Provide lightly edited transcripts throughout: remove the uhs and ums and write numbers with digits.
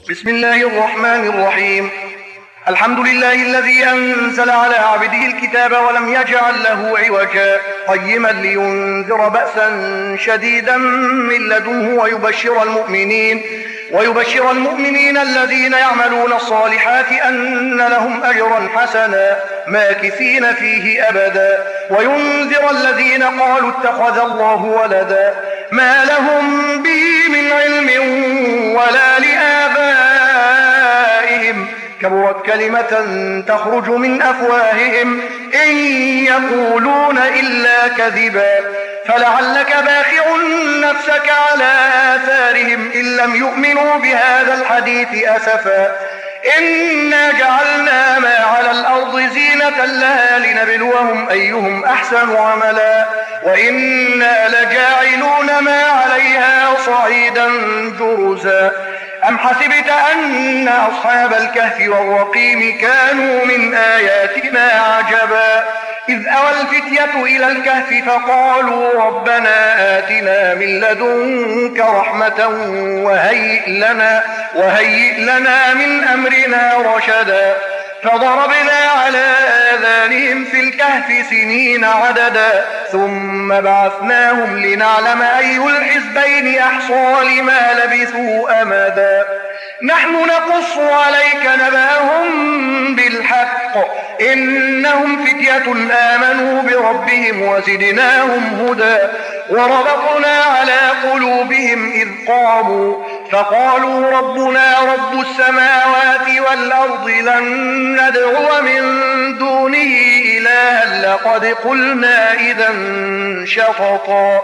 بسم الله الرحمن الرحيم. الحمد لله الذي أنزل على عبده الكتاب ولم يجعل له عوجا قيما لينذر بأسا شديدا من لدنه ويبشر المؤمنين الذين يعملون الصالحات أن لهم أجرا حسنا ماكثين فيه أبدا وينذر الذين قالوا اتخذ الله ولدا ما لهم به من علم ولا لآبائهم كبرت كلمة تخرج من أفواههم إن يقولون إلا كذبا فلعلك باخع نفسك على آثارهم إن لم يؤمنوا بهذا الحديث أسفا إنا جعلنا ما على الأرض زينة لها لنبلوهم أيهم أحسن عملا وإنا لجاعلون ما عليها صعيدا جرزا أم حسبت أن أصحاب الكهف والرقيم كانوا من آياتنا عجبا إذ أوى الفتية إلى الكهف فقالوا ربنا آتنا من لدنك رحمة وهيئ لنا من أمرنا رشدا فضربنا على آذانهم في الكهف سنين عددا ثم بعثناهم لنعلم أي الحزبين أحصى لما لبثوا أمدا نحن نقص عليك نبأهم بالحق إنهم فتية آمنوا بربهم وزدناهم هدى وربطنا على قلوبهم إذ قاموا فقالوا ربنا رب السماوات والأرض لن ندعو من دونه إلها لقد قلنا إذا شططا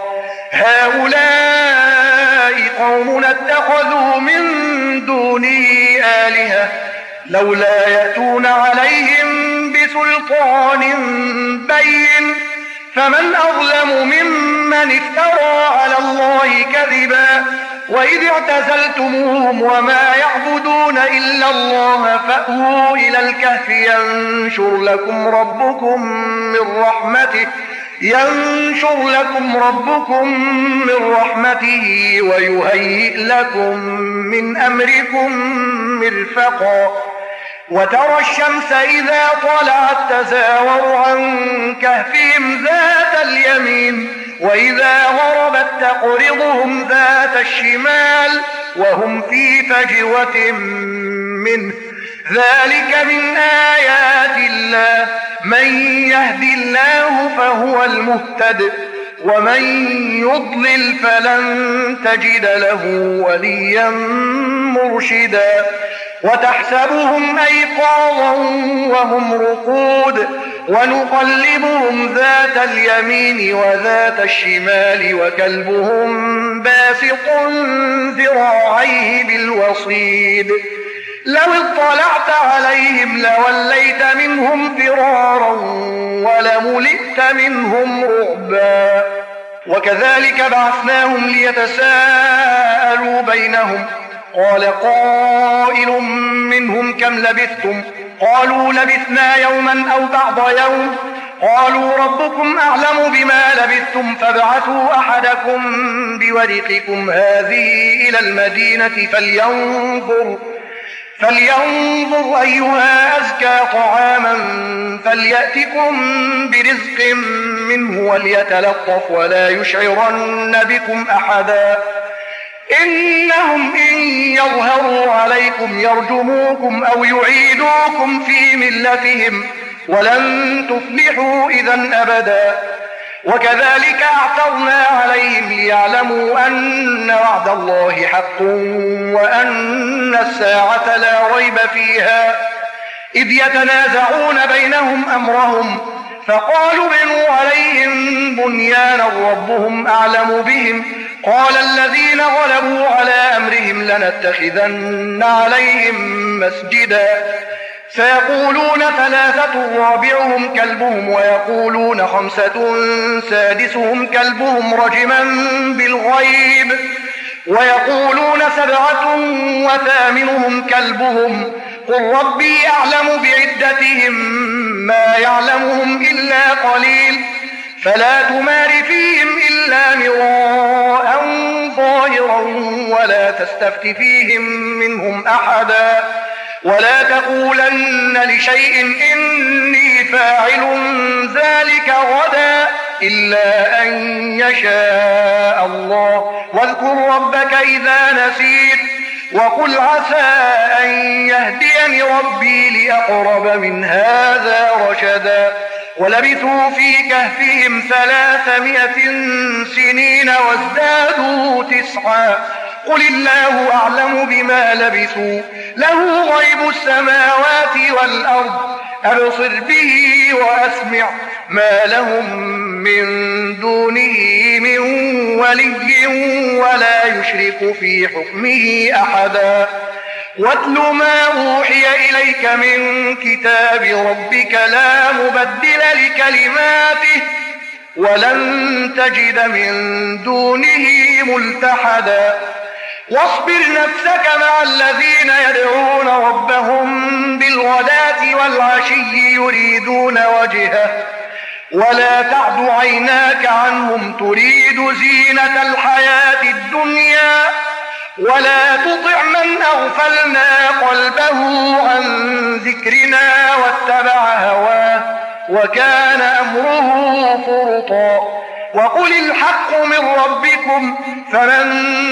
هؤلاء قومنا اتخذوا من دونه آلهة لولا يأتون عليهم بسلطان بين فمن أظلم ممن افترى على الله كذبا وإذ اعتزلتموهم وما يعبدون إلا الله فأووا إلى الكهف ينشر لكم ربكم من رحمته ويهيئ لكم من أمركم مرفقا وترى الشمس إذا طلعت تزاور عن كهفهم ذات اليمين وإذا غربت تقرضهم ذات الشمال وهم في فجوة منه ذلك من آيات الله من يهد الله فهو المهتد ومن يضلل فلن تجد له وليا مرشدا وتحسبهم أيقاظا وهم رقود ونقلبهم ذات اليمين وذات الشمال وكلبهم باسط ذراعيه بالوصيد لو اطلعت عليهم لوليت منهم فرارا ولملئت منهم رعبا وكذلك بعثناهم ليتساءلوا بينهم قال قائل منهم كم لبثتم قالوا لبثنا يوما أو بعض يوم قالوا ربكم أعلم بما لبثتم فابعثوا أحدكم بورقكم هذه إلى المدينة فلينظر أيها أزكى طعاما فليأتكم برزق منه وليتلطف ولا يشعرن بكم أحدا إنهم إن يظهروا عليكم يرجموكم أو يعيدوكم في ملتهم ولن تفلحوا إذا أبدا وكذلك أعثرنا عليهم ليعلموا أن وعد الله حق وأن الساعة لا ريب فيها إذ يتنازعون بينهم أمرهم فقالوا بنوا عليهم بنيانا ربهم أعلم بهم قال الذين غلبوا على أمرهم لنتخذن عليهم مسجدا سيقولون ثلاثة رابعهم كلبهم ويقولون خمسة سادسهم كلبهم رجما بالغيب ويقولون سبعة وثامنهم كلبهم قل ربي أعلم بعدتهم ما يعلمهم إلا قليل فلا تمار فيهم إلا مراء ظاهرا ولا تستفت فيهم منهم أحدا ولا تقولن لشيء إني فاعل ذلك غدا إلا أن يشاء الله واذكر ربك إذا نسيت وقل عسى أن يهديني ربي لأقرب من هذا رشدا ولبثوا في كهفهم 300 سنين وازدادوا 9 قل الله أعلم بما لبثوا له غيب السماوات والأرض أبصر به وأسمع ما لهم من دونه من ولي ولا يشرك في حكمه أحدا واتل ما أوحي إليك من كتاب ربك لا مبدل لكلماته ولن تجد من دونه ملتحدا واصبر نفسك مع الذين يدعون ربهم بالغداة والعشي يريدون وجهه ولا تعد عيناك عنهم تريد زينة الحياة الدنيا ولا تطع من أغفلنا قلبه عن ذكرنا واتبع هواه وكان أمره فرطا وقل الحق من ربكم فمن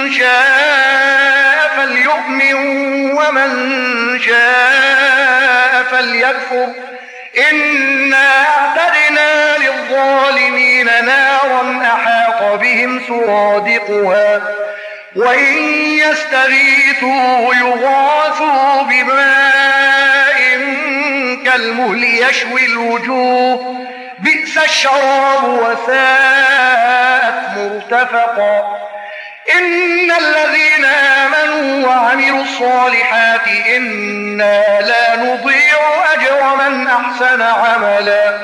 شاء فليؤمن ومن شاء فليكفر إنا أعتدنا للظالمين نارا أحاط بهم سرادقها وإن يستغيثوا يغاثوا بماء كالمهل يشوي الوجوه بئس الشراب وساءت مرتفقا إن الذين آمنوا وعملوا الصالحات إنا لا نضيع أجر من أحسن عملا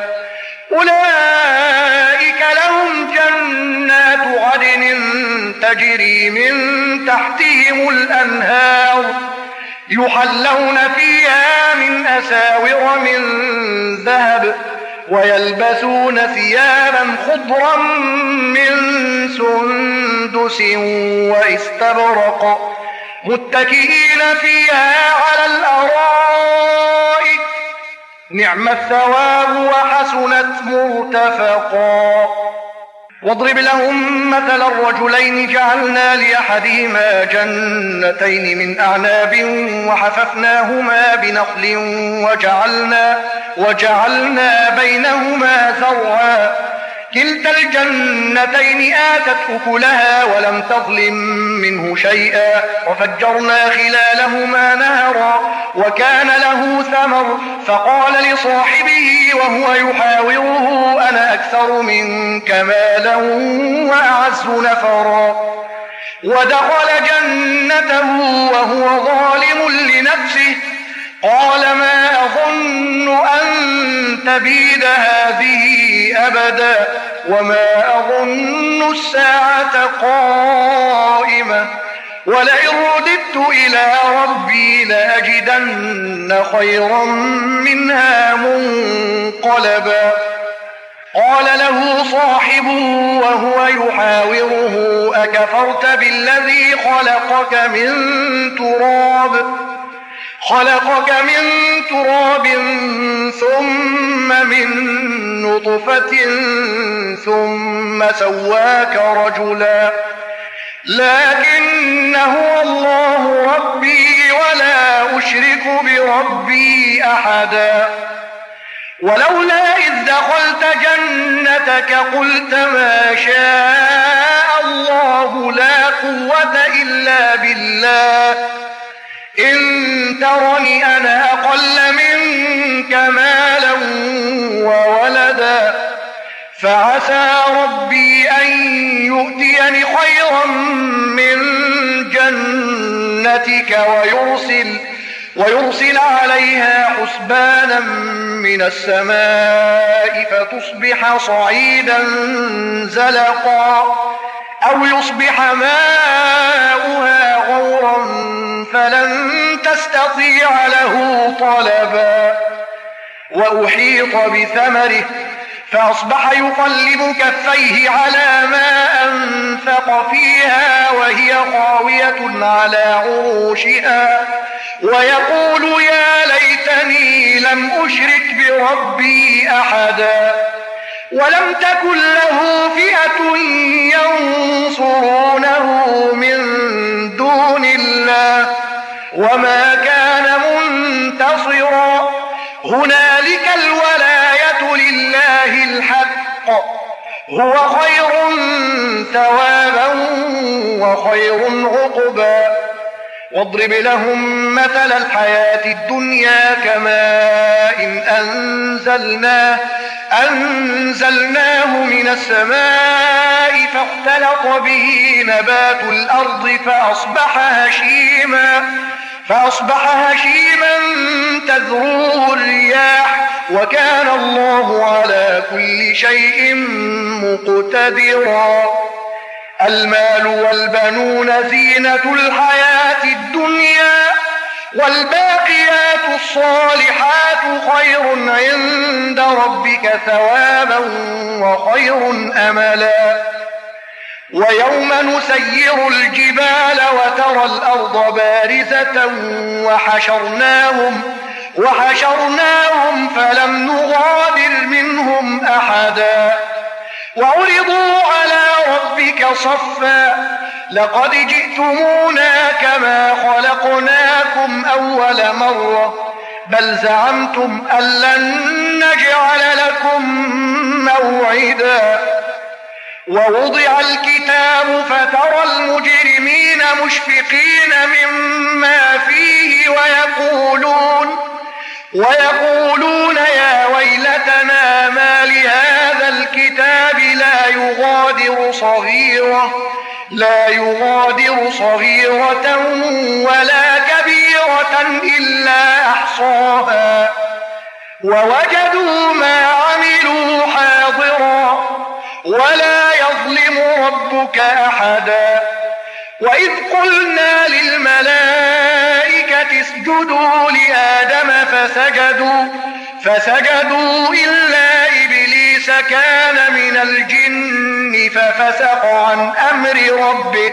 أولئك لهم جنات عدن تجري من تحتهم الأنهار يحلون فيها من أساور من ذهب ويلبسون ثيابا خضرا من سندس واستبرق متكئين فيها على الأرائك نعم الثواب وحسنت مرتفقا واضرب لهم مثل الرجلين جعلنا لأحدهما جنتين من أعناب وحففناهما بنخل وجعلنا بينهما زرعا كلتا الجنتين آتت أكلها ولم تظلم منه شيئا وفجرنا خلالهما نهرا وكان له ثمر فقال لصاحبه وهو يحاوره أنا أكثر منك مالا وأعز نفرا ودخل جنته وهو ظالم لنفسه قال ما أظن أن تبيد هذه أبدا وما أظن الساعة قائمة ولئن رددت إلى ربي لأجدن خيرا منها منقلبا قال له صاحبه وهو يحاوره أكفرت بالذي خلقك من تراب ثم من نطفة ثم سواك رجلا لكن هو الله ربي ولا أشرك بربي أحدا ولولا إذ دخلت جنتك قلت ما شاء الله لا قوة إلا بالله إن ترني أنا أقل منك مالا وولدا فعسى ربي أن يؤتيني خيرا من جنتك ويرسل عليها حسبانا من السماء فتصبح صعيدا زلقا أو يصبح ماؤها غورا فلن تستطيع له طلبا وأحيط بثمره فأصبح يقلب كفيه على ما أنفق فيها وهي خاوية على عروشها ويقول يا ليتني لم أشرك بربي أحدا ولم تكن له فئة ينصرونه من دون الله وما كان منتصرا هنالك الولاية لله الحق هو خير ثوابا وخير عقبا واضرب لهم مثل الحياة الدنيا كماء أنزلناه من السماء فاختلط به نبات الأرض فأصبح هشيما تذروه الرياح وكان الله على كل شيء مقتدرا المال والبنون زينة الحياة الدنيا والباقيات الصالحات خير عند ربك ثوابا وخير أملا ويوم نسير الجبال وترى الأرض بارزة وحشرناهم فلم نغادر منهم أحدا وعرضوا على ربك صفا لقد جئتمونا كما خلقناكم أول مرة بل زعمتم أن لن نجعل لكم موعدا ووضع الكتاب فترى المجرمين مشفقين مما فيه ويقولون يا ويلتنا ما لهذا الكتاب لا يغادر صغيرة ولا كبيرة إلا أحصاها ووجدوا ما عملوا حاضرا ولا يظلم ربك أحدا وإذ قلنا للملائكة اسجدوا لآدم فسجدوا إلا إبليس كان من الجن ففسق عن أمر ربه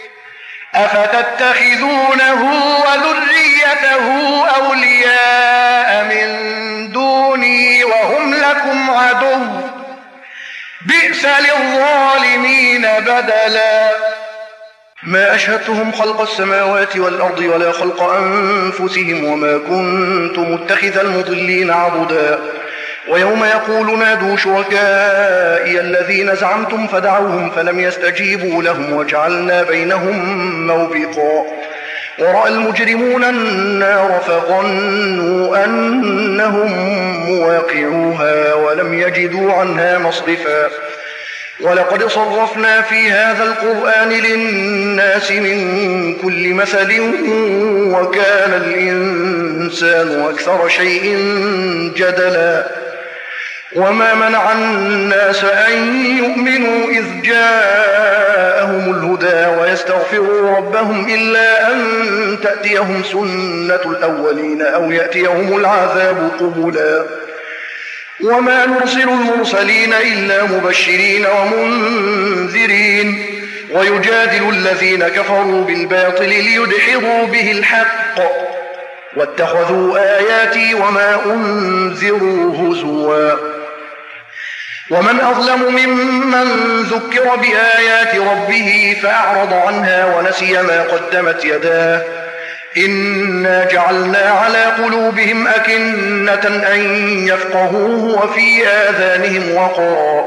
أفتتخذونه وذريته أولياء من دوني وهم لكم عدو بئس للظالمين بدلا ما أشهدتهم خلق السماوات والأرض ولا خلق أنفسهم وما كنت متخذ المضلين عضدا ويوم يقول نادوا شركائي الذين زعمتم فدعوهم فلم يستجيبوا لهم وجعلنا بينهم موبقا ورأى المجرمون النار فظنوا أنهم مواقعوها ولم يجدوا عنها مصرفا ولقد صرفنا في هذا القرآن للناس من كل مثل وكان الإنسان أكثر شيء جدلا وما منع الناس أن يؤمنوا إذ جاءهم الهدى ويستغفروا ربهم إلا أن تأتيهم سنة الأولين أو يأتيهم العذاب قبلا وما نرسل المرسلين إلا مبشرين ومنذرين ويجادل الذين كفروا بالباطل ليدحضوا به الحق واتخذوا آياتي وما أنذروا هزوا ومن أظلم ممن ذكر بآيات ربه فأعرض عنها ونسي ما قدمت يداه إنا جعلنا على قلوبهم أكنة أن يفقهوه وفي آذانهم وقرا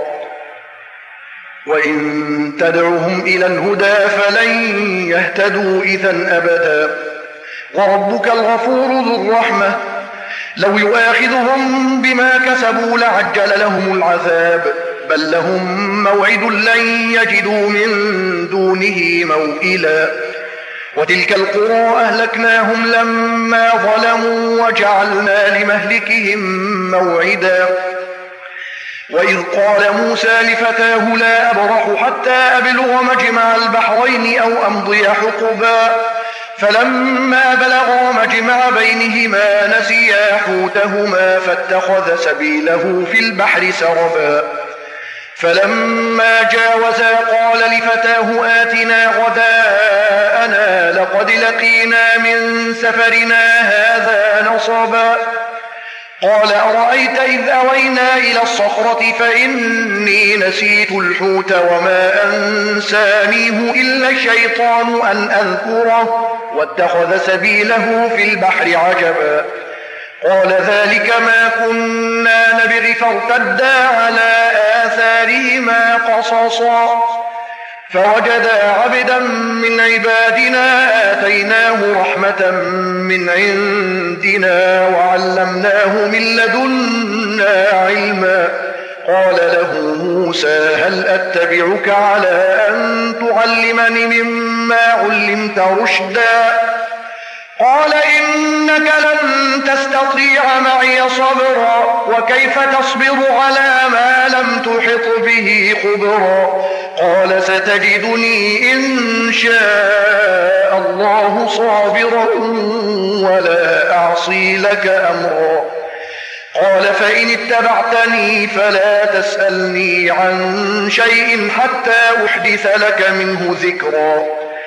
وإن تدعهم إلى الهدى فلن يهتدوا إذا أبدا وربك الغفور ذو الرحمة لو يؤاخذهم بما كسبوا لعجل لهم العذاب بل لهم موعد لن يجدوا من دونه موئلا وتلك القرى أهلكناهم لما ظلموا وجعلنا لمهلكهم موعدا وإذ قال موسى لفتاه لا أبرح حتى أبلغ مجمع البحرين أو أمضي حقبا فلما بلغا مجمع بينهما نسيا حوتهما فاتخذ سبيله في البحر سربا فلما جاوزا قال لفتاه آتنا غداءنا لقد لقينا من سفرنا هذا نصبا قال أرأيت إذ أوينا إلى الصخرة فإني نسيت الحوت وما أنسانيه إلا الشيطان أن أذكره واتخذ سبيله في البحر عجبا قال ذلك ما كنا نبغي فارتدا على آثارهما قصصا فوجدا عبدا من عبادنا آتيناه رحمة من عندنا وعلمناه من لدنا علما قال له موسى هل أتبعك على أن تعلمني مما علمت رشدا قال إنك لن تستطيع معي صبرا وكيف تصبر على ما لم تحط به خبرا قال ستجدني إن شاء الله صابرا ولا أعصي لك أمرا قال فإن اتبعتني فلا تسألني عن شيء حتى أحدث لك منه ذكرا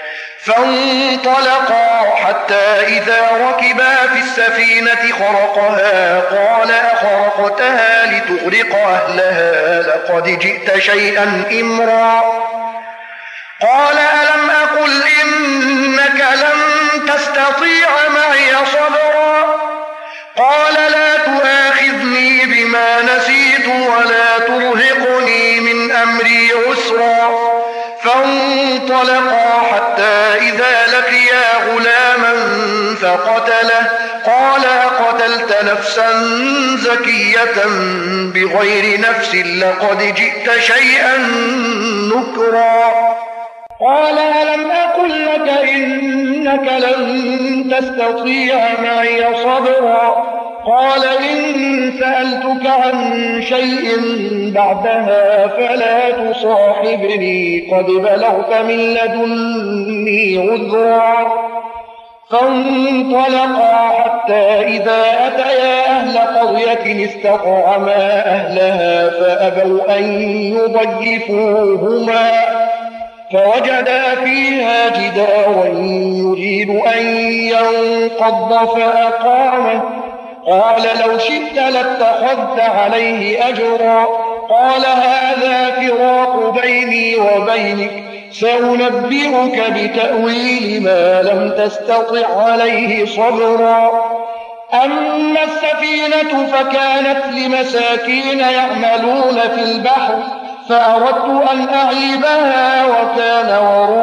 فانطلقا حتى إذا ركبا في السفينة خرقها قال أخرقتها لتغرق أهلها لقد جئت شيئا إمرا قال ألم أقل إنك لن تستطيع معي صبرا قال لا تؤاخذني بما نسيت ولا ترهقني من أمري عسرا فانطلقا حتى إذا لقيا غلاما فقتله قال أقتلت نفسا زكية بغير نفس لقد جئت شيئا نكرا قال ألم أقل لك إنك لن تستطيع معي صبرا قال إن سألتك عن شيء بعدها فلا تصاحبني قد بلغت من لدني عذرا فانطلقا حتى إذا أتيا أهل قرية استطعما أهلها فأبوا أن يضيفوهما فوجدا فيها جدارا يريد أن ينقض فأقامه قال لو شئت لاتخذت عليه أجرا قال هذا فراق بيني وبينك سأنبئك بتأويل ما لم تستطع عليه صبرا أما السفينة فكانت لمساكين يعملون في البحر فأردت أن أعيبها وكان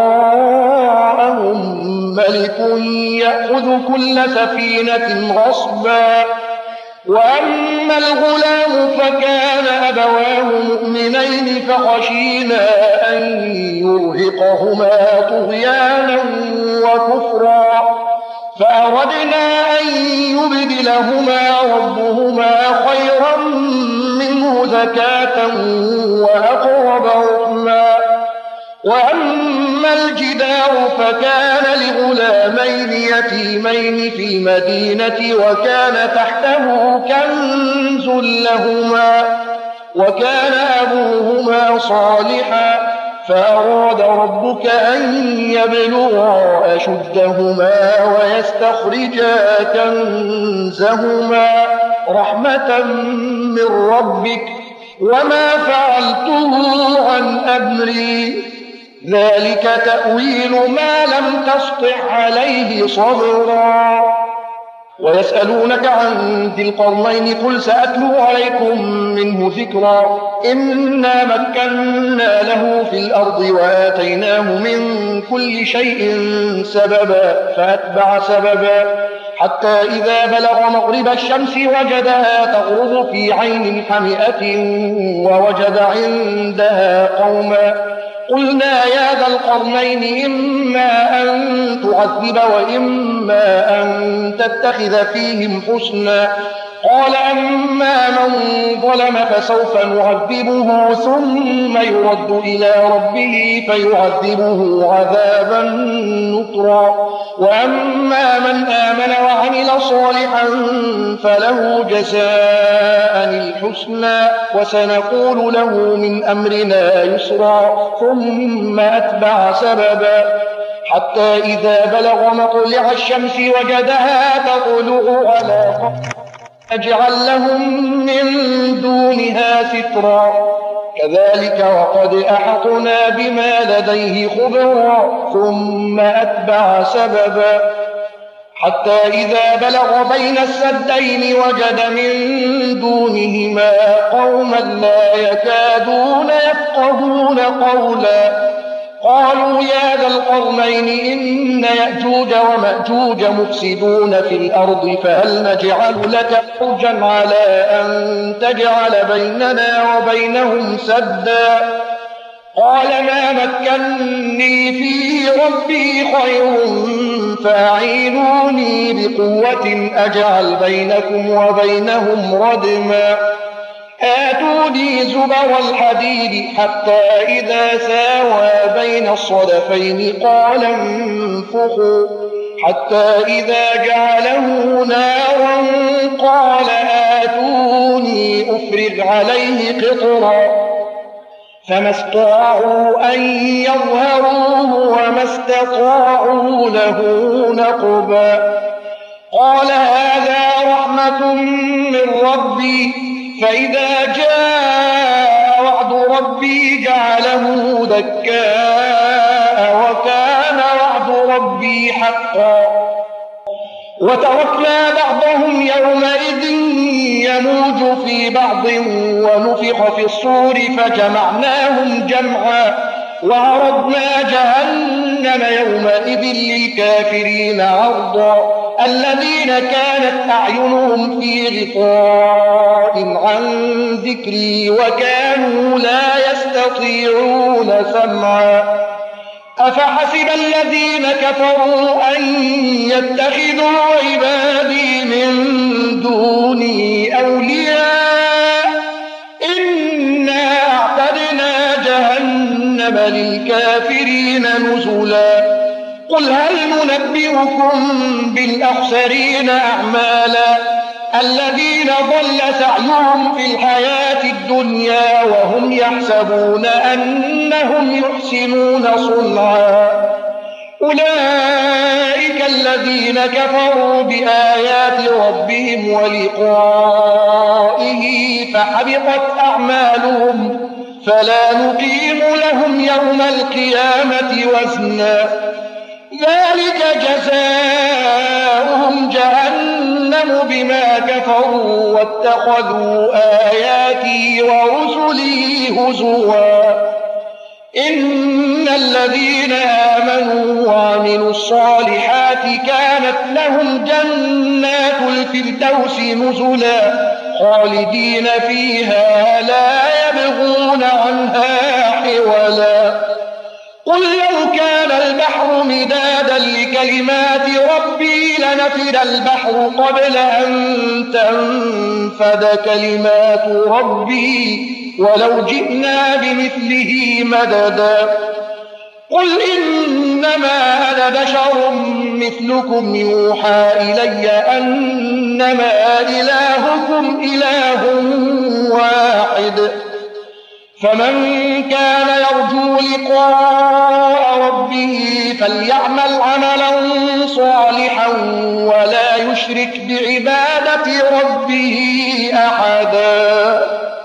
وراءهم ملك يأخذ كل سفينة غصبا وأما الغلام فكان أبواه مؤمنين فخشينا أن يرهقهما طغيانا وكفرا فأردنا أن يبدلهما ربهما خيرا منه زكاة وأقرب رحما وأما الجدار فكان لغلامين يتيمين في المدينة وكان تحته كنز لهما وكان أبوهما صالحا فأراد ربك أن يبلغا أشدهما ويستخرجا كنزهما رحمة من ربك وما فعلته عن أمري ذلك تأويل ما لم تسطع عليه صبرا ويسألونك عن ذي القرنين قل سأتلو عليكم منه ذكرا إنا مكنا له في الأرض وآتيناه من كل شيء سببا فأتبع سببا حتى إذا بلغ مغرب الشمس وجدها تغرب في عين حمئة ووجد عندها قوما قلنا يا ذا القرنين إما أن تعذب وإما أن تتخذ فيهم حسنا قال أما من ظلم فسوف نعذبه ثم يرد إلى ربه فيعذبه عذابا نكرا وأما من آمن وعمل صالحا فله جزاء الحسنى وسنقول له من أمرنا يسرا ثم أتبع سببا حتى إذا بلغ مطلع الشمس وجدها تطلع على أجعل لهم من دونها سترا كذلك وقد أحطنا بما لديه خبرا ثم أتبع سببا حتى إذا بلغ بين السدين وجد من دونهما قوما لا يكادون يفقهون قولا قالوا يا ذا القرنين إن يأجوج ومأجوج مفسدون في الأرض فهل نجعل لك حرجا على أن تجعل بيننا وبينهم سدا قال ما مكني فيه ربي خير فأعينوني بقوة أجعل بينكم وبينهم ردما آتوني زبر الحديد حتى إذا ساوى بين الصدفين قال انفخوا حتى إذا جعله نارا قال آتوني أفرغ عليه قطرا فما استطاعوا أن يظهروه وما استطاعوا له نقبا قال هذا رحمة من ربي فإذا جاء وعد ربي جعله دكاء وكان وعد ربي حقا وتركنا بعضهم يومئذ يموج في بعض ونفخ في الصور فجمعناهم جمعا وعرضنا جهنم يومئذ للكافرين عرضا الذين كانت أعينهم في غطاء عن ذكري وكانوا لا يستطيعون سمعا أفحسب الذين كفروا أن يتخذوا عبادي من دوني أولياء إنا أعتدنا جهنم للكافرين نزلا قل هل ننبئكم بالأخسرين أعمالا الذين ضل سعيهم في الحياة الدنيا وهم يحسبون أنهم يحسنون صنعا أولئك الذين كفروا بآيات ربهم ولقائه فحبطت أعمالهم فلا نقيم لهم يوم القيامة وزنا ذلك جزاؤهم جهنم بما كفروا واتخذوا آياتي ورسلي هزوا إن الذين آمنوا وعملوا الصالحات كانت لهم جنات الفردوس نزلا خالدين فيها لا يبغون عنها حولا قل لو كان البحر مدادا لكلمات ربي لنفد البحر قبل أن تنفد كلمات ربي ولو جئنا بمثله مددا قل إنما أنا بشر مثلكم يوحى إلي أنما إلهكم إله واحد فمن كان يرجو لقاء ربه فليعمل عملا صالحا ولا يشرك بعبادة ربه أحدا